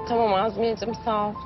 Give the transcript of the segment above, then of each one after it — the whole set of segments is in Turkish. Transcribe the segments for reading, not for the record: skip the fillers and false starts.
Tamam Azmiyeciğim, sağ ol.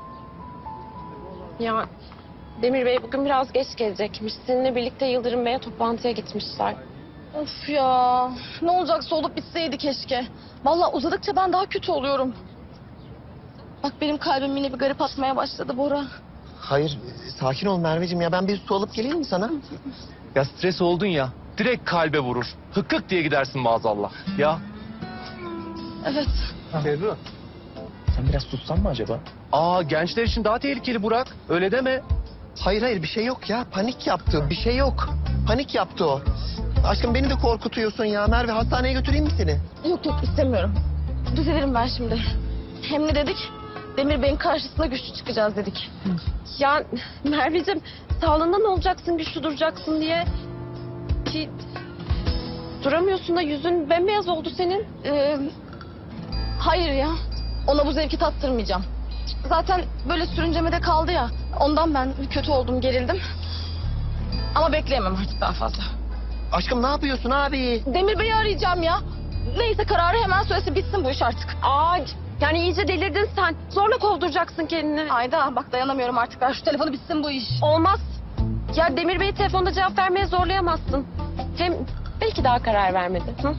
Ya Demir Bey bugün biraz geç gelecekmiş. Seninle birlikte Yıldırım Bey'e toplantıya gitmişler. Of ya. Ne olacaksa olup bitseydi keşke. Vallahi uzadıkça ben daha kötü oluyorum. Bak benim kalbim yine bir garip atmaya başladı Bora. Hayır, sakin ol Merveciğim ya. Ben bir su alıp geleyim mi sana? Ya stres oldun ya. Direkt kalbe vurur. Hıkkık diye gidersin maazallah. Ya. Evet. Ferru. Sen biraz sussan mı acaba? Gençler için daha tehlikeli Burak. Öyle deme. Hayır bir şey yok ya. Panik yaptı. Bir şey yok. Panik yaptı o. Aşkım beni de korkutuyorsun ya. Merve hastaneye götüreyim mi seni? Yok istemiyorum. Düzelirim ben şimdi. Hem ne dedik? Demir Bey'in karşısına güçlü çıkacağız dedik. Ya Merveciğim, sağlığından olacaksın, güçlü duracaksın diye. Ki duramıyorsun da yüzün bembeyaz oldu senin. Hayır ya. Ona bu zevki tattırmayacağım. Zaten böyle sürüncemede kaldı ya. Ondan ben kötü oldum, gerildim. Ama bekleyemem artık daha fazla. Aşkım ne yapıyorsun abi? Demir Bey'i arayacağım ya. Neyse kararı hemen söylesin, bitsin bu iş artık. Yani iyice delirdin sen. Zorla kovduracaksın kendini. Ayda bak dayanamıyorum artık. Ver şu telefonu, bitsin bu iş. Olmaz. Ya Demir Bey'i telefonda cevap vermeye zorlayamazsın. Hem belki daha karar vermedi. Hı?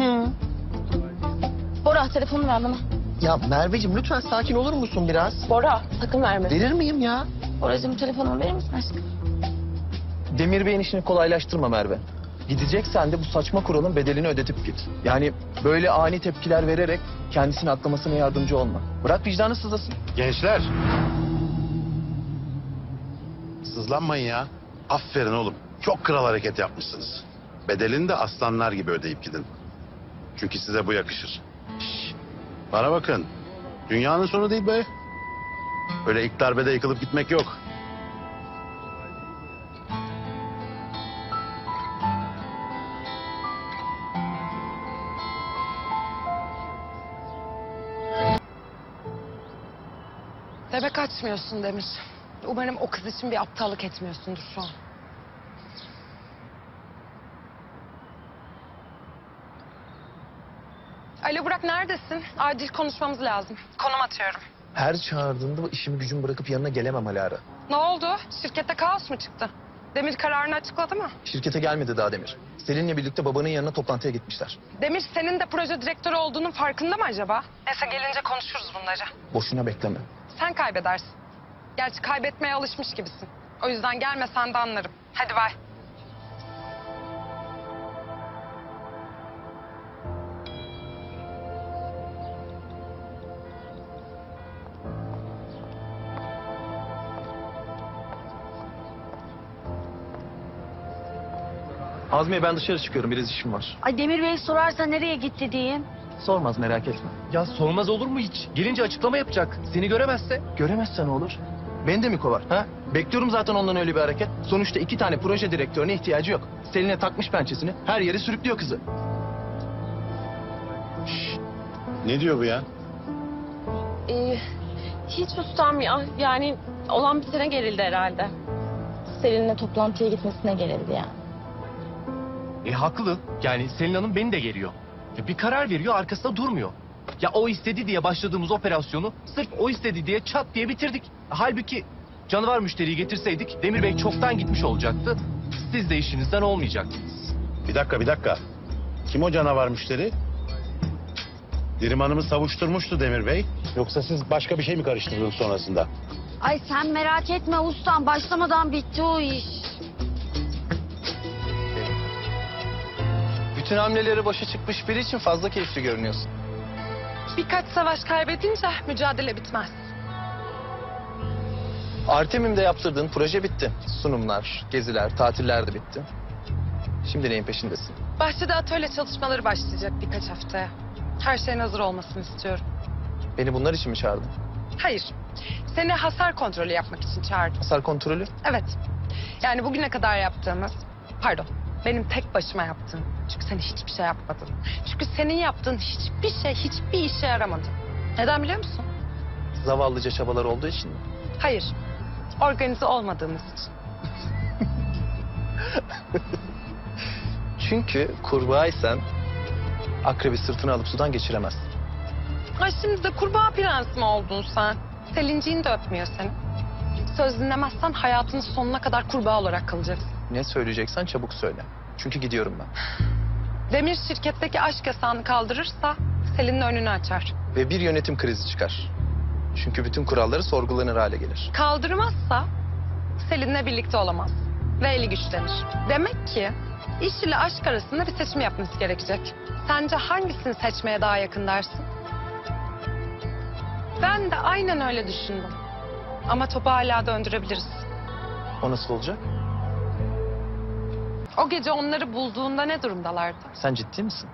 Bora telefonu ver bana. Ya Merveciğim lütfen sakin olur musun biraz? Bora, sakın verme. Verir miyim ya? Boracığım telefonumu verir misin aşkım? Demir Bey'in işini kolaylaştırma Merve. Gideceksen de bu saçma kuralın bedelini ödetip git. Yani böyle ani tepkiler vererek kendisini atlamasına yardımcı olma. Bırak vicdanı sızlasın. Gençler. Sızlanmayın ya. Aferin oğlum. Çok kral hareket yapmışsınız. Bedelini de aslanlar gibi ödeyip gidin. Çünkü size bu yakışır. Şş, bana bakın. Dünyanın sonu değil be. Öyle ilk darbede yıkılıp gitmek yok. Demek açmıyorsun Demir. Umarım o kız için bir aptallık etmiyorsundur şu an. Alo Burak, neredesin? Acil konuşmamız lazım. Konum atıyorum. Her çağırdığında işimi gücümü bırakıp yanına gelemem Alara. Ne oldu? Şirkette kaos mu çıktı? Demir kararını açıkladı mı? Şirkete gelmedi daha Demir. Selin'le birlikte babanın yanına toplantıya gitmişler. Demir senin de proje direktörü olduğunun farkında mı acaba? Neyse gelince konuşuruz bunları. Boşuna bekleme. Sen kaybedersin. Gerçi kaybetmeye alışmış gibisin. O yüzden gelmesen de anlarım. Hadi bay. Azmiye ben dışarı çıkıyorum, biraz işim var. Ay Demir Bey sorarsa nereye gitti diyeyim. Sormaz, merak etme. Ya sormaz olur mu hiç? Gelince açıklama yapacak. Seni göremezse. Göremezsen ne olur? Beni de mi kovar? Ha? Bekliyorum zaten ondan öyle bir hareket. Sonuçta 2 tane proje direktörüne ihtiyacı yok. Selin'e takmış pençesini, her yere sürüklüyor kızı. Ne diyor bu ya? Hiç ustam ya. Yani olan bitene gerildi herhalde. Selin'le toplantıya gitmesine gerildi ya. Haklı. Yani Selin Hanım beni de geriyor. Bir karar veriyor, arkasında durmuyor. Ya o istedi diye başladığımız operasyonu sırf o istedi diye çat diye bitirdik. Halbuki canavar müşteriyi getirseydik Demir Bey çoktan gitmiş olacaktı. Siz de işinizden olmayacaktınız. Bir dakika. Kim o canavar müşteri? Dirim Hanım'ı savuşturmuştu Demir Bey. Yoksa siz başka bir şey mi karıştırdınız sonrasında? Ay sen merak etme ustam, başlamadan bitti o iş. Bütün hamleleri başa çıkmış biri için fazla keyifli görünüyorsun. Birkaç savaş kaybedince mücadele bitmez. Artemim'de yaptırdığın proje bitti. Sunumlar, geziler, tatiller de bitti. Şimdi neyin peşindesin? Bahçede atölye çalışmaları başlayacak birkaç haftaya. Her şeyin hazır olmasını istiyorum. Beni bunlar için mi çağırdın? Hayır. Seni hasar kontrolü yapmak için çağırdım. Hasar kontrolü? Evet. Yani bugüne kadar yaptığımız... Pardon. Benim tek başıma yaptığım. Çünkü sen hiçbir şey yapmadın. Çünkü senin yaptığın hiçbir işe yaramadı. Neden biliyor musun? Zavallıca çabalar olduğu için mi? Hayır. Organize olmadığımız için. Çünkü kurbağaysan akrebi sırtına alıp sudan geçiremezsin. Ay şimdi de kurbağa prens mi oldun sen? Selinciğin de öpmüyor seni. Söz dinlemezsen hayatının sonuna kadar kurbağa olarak kalacaksın. Ne söyleyeceksen çabuk söyle. Çünkü gidiyorum ben. Demir şirketteki aşk yasağını kaldırırsa Selin'in önünü açar. Ve bir yönetim krizi çıkar. Çünkü bütün kuralları sorgulanır hale gelir. Kaldırmazsa Selin'le birlikte olamaz. Ve eli güçlenir. Demek ki iş ile aşk arasında bir seçim yapması gerekecek. Sence hangisini seçmeye daha yakın dersin? Ben de aynen öyle düşündüm. Ama topu hala döndürebiliriz. O nasıl olacak? O gece onları bulduğunda ne durumdalardı? Sen ciddi misin?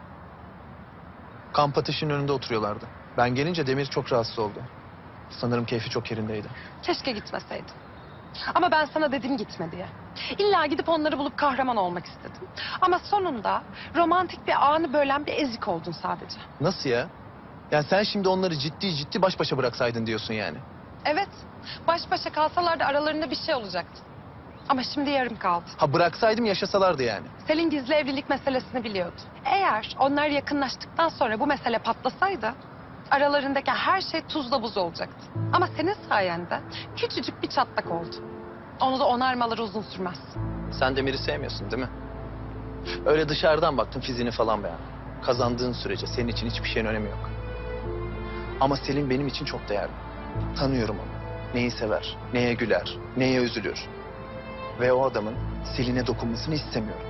Kamp ateşinin önünde oturuyorlardı. Ben gelince Demir çok rahatsız oldu. Sanırım keyfi çok yerindeydi. Keşke gitmeseydim. Ama ben sana dedim gitme diye. İlla gidip onları bulup kahraman olmak istedim. Ama sonunda romantik bir anı bölen bir ezik oldun sadece. Nasıl ya? Yani sen şimdi onları ciddi ciddi baş başa bıraksaydın diyorsun yani. Evet, baş başa kalsalardı aralarında bir şey olacaktı. Ama şimdi yarım kaldı. Ha bıraksaydım yaşasalardı yani. Selin gizli evlilik meselesini biliyordu. Eğer onlar yakınlaştıktan sonra bu mesele patlasaydı... aralarındaki her şey tuzla buz olacaktı. Ama senin sayende küçücük bir çatlak oldu. Onu da onarmaları uzun sürmez. Sen Demir'i sevmiyorsun değil mi? Öyle dışarıdan baktın fiziğini falan beğen. Kazandığın sürece senin için hiçbir şeyin önemi yok. Ama Selin benim için çok değerli. Tanıyorum onu. Neyi sever, neye güler, neye üzülür. Ve o adamın Selin'e dokunmasını istemiyorum.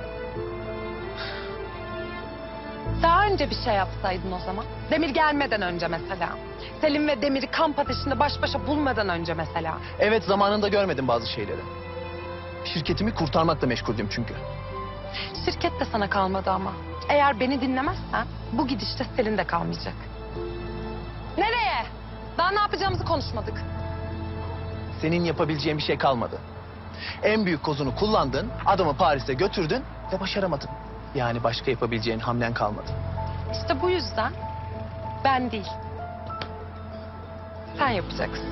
Daha önce bir şey yapsaydın o zaman. Demir gelmeden önce mesela. Selin ve Demir'i kamp ateşinde baş başa bulmadan önce mesela. Evet zamanında görmedim bazı şeyleri. Şirketimi kurtarmakla meşguldüm çünkü. Şirket de sana kalmadı ama. Eğer beni dinlemezsen bu gidişte Selin de kalmayacak. Nereye? Daha ne yapacağımızı konuşmadık. Senin yapabileceğin bir şey kalmadı. En büyük kozunu kullandın, adamı Paris'e götürdün ve başaramadın. Yani başka yapabileceğin hamlen kalmadı. İşte bu yüzden ben değil. Sen yapacaksın.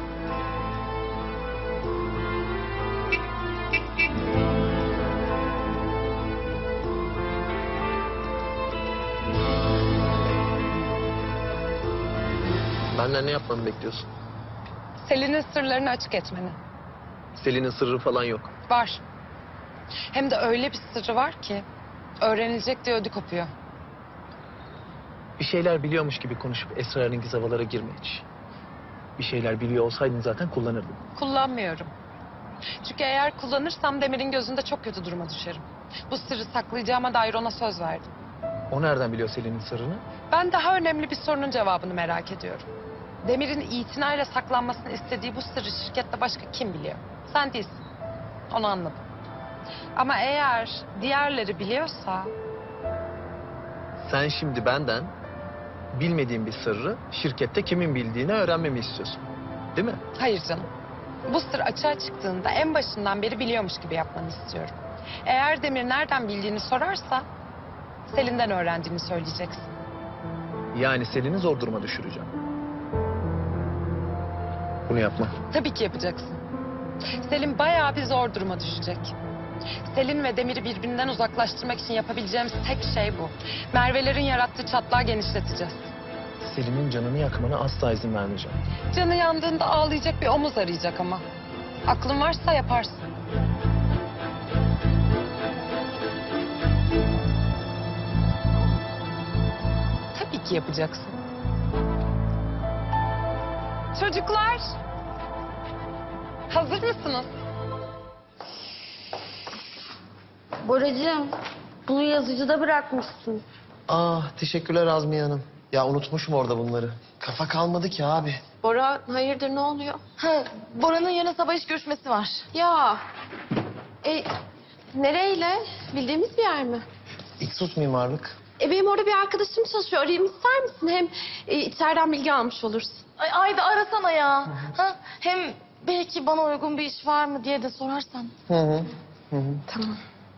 Benden ne yapmamı bekliyorsun? Selin'in sırlarını açık etmeni. Selin'in sırrı falan yok. Var. Hem de öyle bir sırrı var ki öğrenilecek diye ödü kopuyor. Bir şeyler biliyormuş gibi konuşup esrarengiz havalara girme hiç. Bir şeyler biliyor olsaydın zaten kullanırdın. Kullanmıyorum. Çünkü eğer kullanırsam Demir'in gözünde çok kötü duruma düşerim. Bu sırrı saklayacağıma dair ona söz verdim. O nereden biliyor Selin'in sırrını? Ben daha önemli bir sorunun cevabını merak ediyorum. Demir'in itinayla saklanmasını istediği bu sırrı şirkette başka kim biliyor? Sen değilsin. Onu anladım. Ama eğer diğerleri biliyorsa... Sen şimdi benden bilmediğim bir sırrı şirkette kimin bildiğini öğrenmemi istiyorsun. Değil mi? Hayır canım. Bu sır açığa çıktığında en başından beri biliyormuş gibi yapmanı istiyorum. Eğer Demir nereden bildiğini sorarsa... Selin'den öğrendiğini söyleyeceksin. Yani Selin'i zor duruma düşüreceğim. Bunu yapma. Tabii ki yapacaksın. Selin bayağı bir zor duruma düşecek. Selin ve Demir'i birbirinden uzaklaştırmak için yapabileceğimiz tek şey bu. Merve'lerin yarattığı çatlağı genişleteceğiz. Selin'in canını yakmana asla izin vermeyeceğim. Canı yandığında ağlayacak bir omuz arayacak ama. Aklın varsa yaparsın. Tabii ki yapacaksın. Çocuklar, hazır mısınız? Boracığım, bunu yazıcıda bırakmışsın. Teşekkürler Azmiye Hanım. Ya unutmuşum orada bunları. Kafa kalmadı ki abi. Bora hayırdır ne oluyor? Ha, Bora'nın yarın sabah iş görüşmesi var. Ya, nereyle? Bildiğimiz bir yer mi? İksus mimarlık. Benim orada bir arkadaşım çalışıyor. Arayayım ister misin? Hem içeriden bilgi almış olursun. Ay Ayda arasana ya. Ha, hem belki bana uygun bir iş var mı diye de sorarsan. Hı hı. Hı hı. Tamam.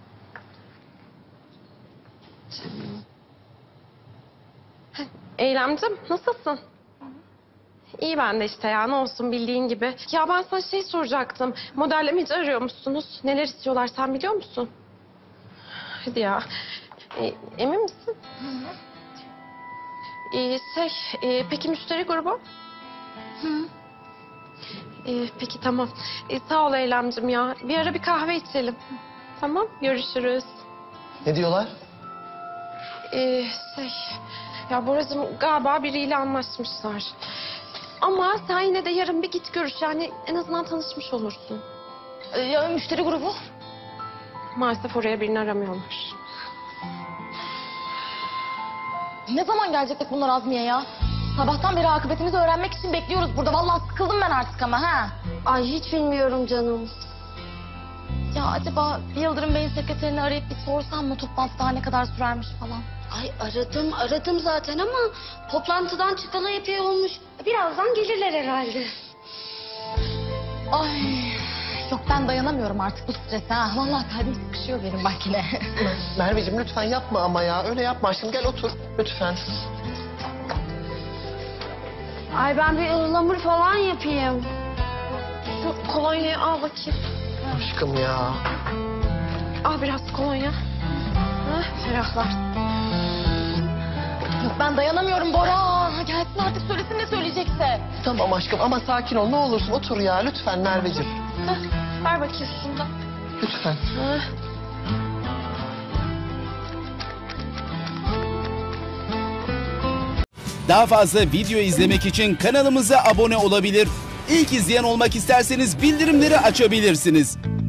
Eylemcim, nasılsın? İyi ben de işte ya, ne olsun bildiğin gibi. Ya ben sana şey soracaktım. Modellemeci arıyormuşsunuz. Neler istiyorlar sen biliyor musun? Hadi ya. Emin misin? Peki müşteri grubu? Hı. Peki tamam. Sağ ol Eylemcim ya. Bir ara bir kahve içelim. Tamam, görüşürüz. Ne diyorlar? Ya Boracığım galiba biriyle anlaşmışlar. Ama sen yine de yarın bir git görüş. Yani en azından tanışmış olursun. Ya müşteri grubu? Maalesef oraya birini aramıyorlar. Ne zaman gelecektik bunlar Azmiye ya? Sabahtan beri akıbetimizi öğrenmek için bekliyoruz burada. Vallahi sıkıldım ben artık ama ha. Ay hiç bilmiyorum canım. Ya acaba Yıldırım Bey'in sekreterini arayıp bir sorsam mı toplantı daha ne kadar sürermiş falan? Ay aradım zaten ama toplantıdan çıkalı epey olmuş. Birazdan gelirler herhalde. Ay yok ben dayanamıyorum artık bu strese ha. Vallahi kalbim sıkışıyor benim bak yine. Merveciğim lütfen yapma ama ya. Öyle yapma aşkım. Gel otur. Lütfen. Ay ben bir ıhlamur falan yapayım. Şu kolonyayı al bakayım. Aşkım ya. Al biraz kolonya. Ferahlar. Yok ben dayanamıyorum Bora. Gelsin artık söylesin ne söyleyecekse. Tamam aşkım ama sakin ol. Ne olursun otur ya. Lütfen Merveciğim. Ver bakayım şunu da. Lütfen. Daha fazla video izlemek için kanalımıza abone olabilir. İlk izleyen olmak isterseniz bildirimleri açabilirsiniz.